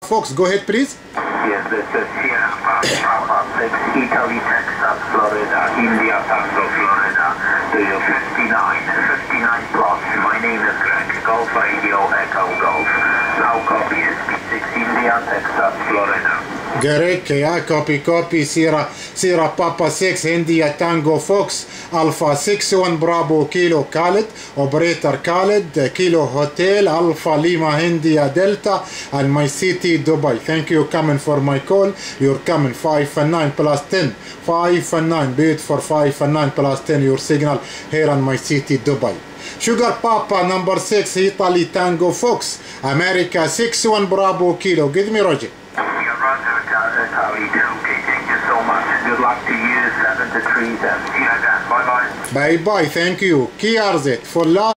Fox, go ahead please. Yes, this is Sierra Papa 6, Italy, Texas, Florida, India, Tango, Florida, to you 59 plus. My name is Greg, Golf Radio, Echo Golf. Now copy SP6, India, Texas, Florida. Greg, yeah, copy, Sierra Papa 6, India, Tango, Fox, Alpha 61, Bravo, Kilo, Khaled, Operator Khaled, Kilo Hotel, Alpha Lima, India, Delta, and my city, Dubai. Thank you coming for my call. You're coming 5 and 9 plus 10. 5 and 9, bid for 5 and 9 plus 10, your signal here in my city, Dubai. Sugar Papa, number 6, Italy, Tango, Fox, America, 61, Bravo, Kilo. Give me Roger. Italy, okay, thank you so much. Good luck to you, 7 to 3, then see you again. Bye-bye. Bye-bye, thank you. Key RZ for love.